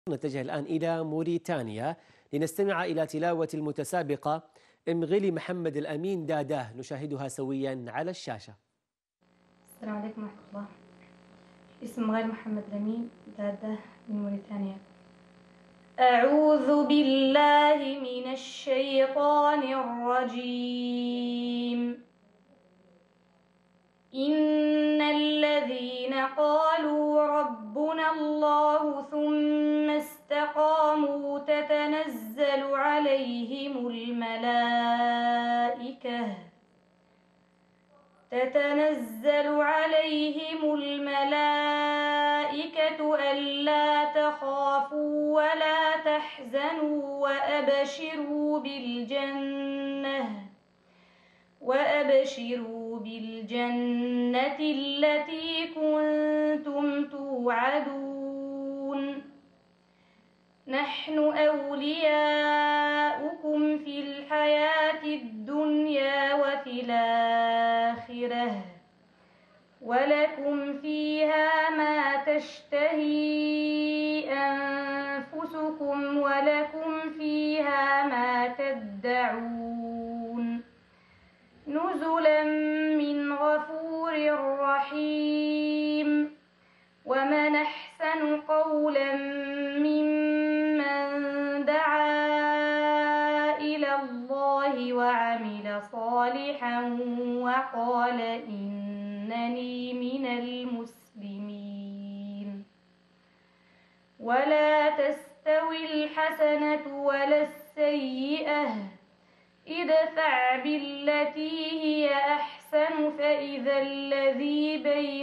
نتجه الآن إلى موريتانيا لنستمع إلى تلاوة المتسابقة امغلي محمد الأمين داداه، نشاهدها سويا على الشاشة. السلام عليكم ورحمة الله. اسم غير محمد الأمين داداه من موريتانيا. أعوذ بالله من الشيطان الرجيم. إن الذين قالوا ربنا الله ثم استقاموا تتنزل عليهم الملائكة ألا تخافوا ولا تحزنوا وأبشروا بالجنة التي كنتم توعدون. نحن أولياؤكم في الحياة الدنيا وفي الآخرة ولكم فيها ما تشتهي أنفسكم ولكم فيها ما تدعون. نزلا من غفور رحيم. ومن أحسن قولا ممن دعا إلى الله وعمل صالحا وقال إنني من المسلمين. ولا تستوي الحسنة ولا السيئة، ادفع بالتي هي أحسن فإذا الذي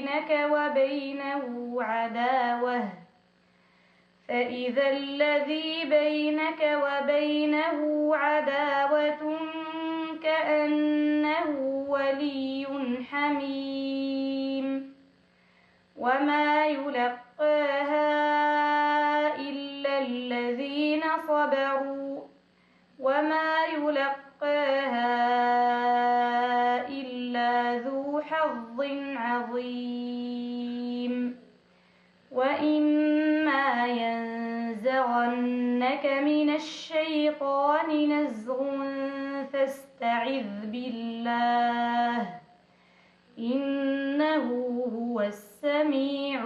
بينك وبينه عداوة كأنه ولي حميم. وما يلقاها إلا الذين صبروا وما يلقاها إلا ذو حظ عظيم. وإما ينزغنك من الشيطان نزغ فاستعذ بالله إنه هو السميع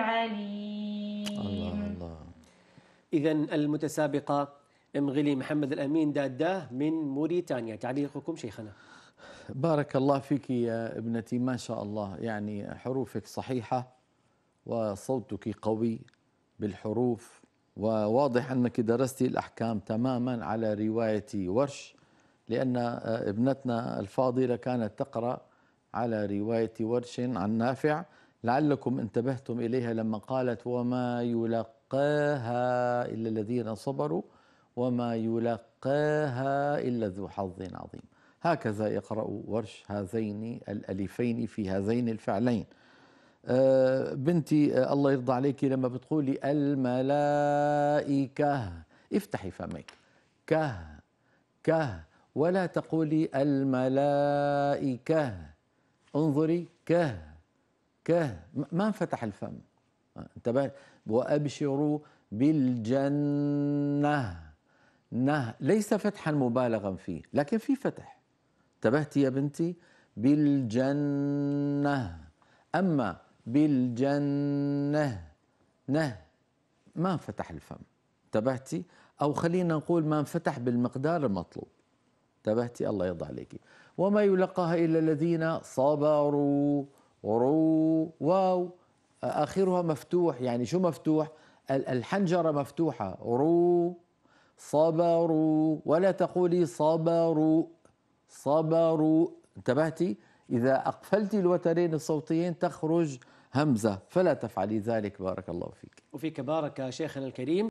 العليم. الله. إذن المتسابقة امغلي محمد الأمين داداه من موريتانيا، تعليقكم شيخنا؟ بارك الله فيك يا ابنتي، ما شاء الله، يعني حروفك صحيحة وصوتك قوي بالحروف، وواضح أنك درستي الأحكام تماما على رواية ورش، لأن ابنتنا الفاضلة كانت تقرأ على رواية ورش عن نافع، لعلكم انتبهتم إليها لما قالت وما يلقاها إلا الذين صبروا وما يلقاها إلا ذو حظ عظيم. هكذا يقرأ ورش هذين الألفين في هذين الفعلين. بنتي الله يرضى عليك، لما بتقولي الملائكة افتحي فمك، كه ولا تقولي الملائكة، انظري كه ما انفتح الفم، انتبه. وأبشروا بالجنة، ليس فتحا مبالغا فيه لكن في فتح، انتبهتي يا بنتي؟ بالجنة. أما بالجنة ما انفتح الفم، انتبهتي؟ أو خلينا نقول ما انفتح بالمقدار المطلوب، انتبهتي؟ الله يرضى عليك. وما يلقاها إلا الذين صبروا، واو آخرها مفتوح، يعني شو مفتوح؟ الحنجرة مفتوحة، صبروا، ولا تقولي صبروا، انتبهتي؟ إذا أقفلتي الوترين الصوتيين تخرج همزة، فلا تفعلي ذلك. بارك الله فيك. وفيك بارك شيخنا الكريم.